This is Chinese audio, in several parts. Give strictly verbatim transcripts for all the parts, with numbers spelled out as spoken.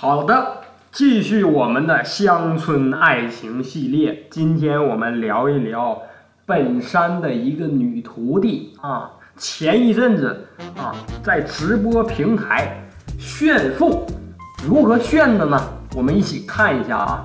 好的，继续我们的乡村爱情系列。今天我们聊一聊本山的一个女徒弟啊，前一阵子啊在直播平台炫富，如何炫的呢？我们一起看一下啊。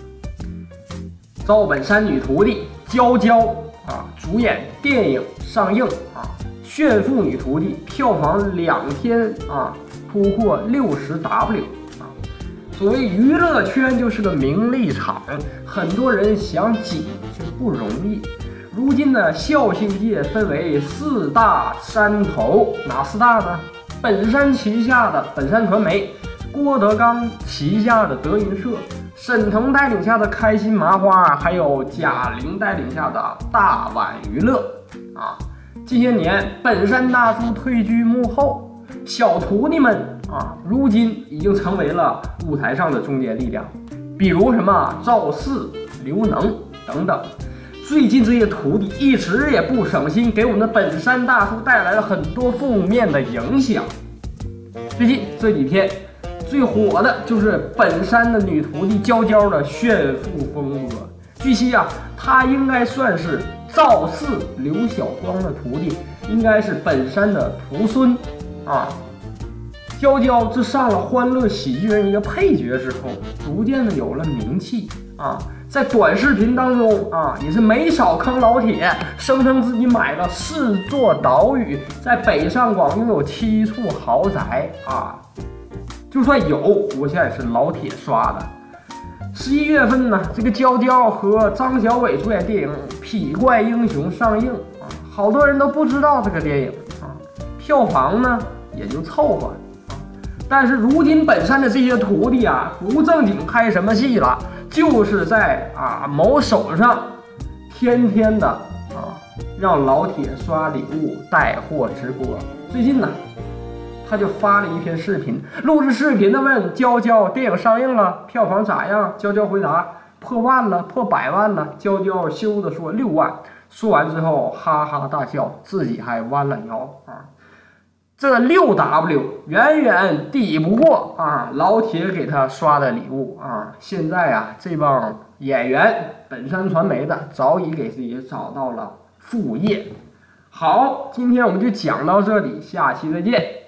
赵本山女徒弟娇娇啊主演电影上映啊，炫富女徒弟票房两天啊突破六十 W。所谓娱乐圈就是个名利场，很多人想挤却不容易。如今的笑星界分为四大山头，哪四大呢？本山旗下的本山传媒，郭德纲旗下的德云社，沈腾带领下的开心麻花，还有贾玲带领下的大碗娱乐啊。近些年，本山大叔退居幕后，小徒弟们啊，如今已经成为了舞台上的中坚力量，比如什么赵四、刘能等等。最近这些徒弟一直也不省心，给我们的本山大叔带来了很多负面的影响。最近这几天最火的就是本山的女徒弟娇娇的炫富风格。据悉啊，她应该算是赵四、刘晓光的徒弟，应该是本山的徒孙啊。娇娇自上了欢乐喜剧人一个配角之后，逐渐的有了名气啊，在短视频当中啊，也是没少坑老铁，声称自己买了四座岛屿，在北上广拥有七处豪宅啊。就算有，我现在也是老铁刷的。十一月份呢，这个娇娇和张小伟主演电影《痞怪英雄》上映啊，好多人都不知道这个电影啊，票房呢也就凑合。但是如今本山的这些徒弟啊，不正经拍什么戏了，就是在啊某手上天天的啊让老铁刷礼物带货直播。最近呢，他就发了一篇视频，录制视频的问娇娇电影上映了，票房咋样？娇娇回答破万了，破百万了。娇娇羞的说六万，说完之后哈哈大笑，自己还弯了腰啊。这六 W 远远抵不过啊老铁给他刷的礼物啊！现在啊，这帮演员本山传媒的早已给自己找到了副业。好，今天我们就讲到这里，下期再见。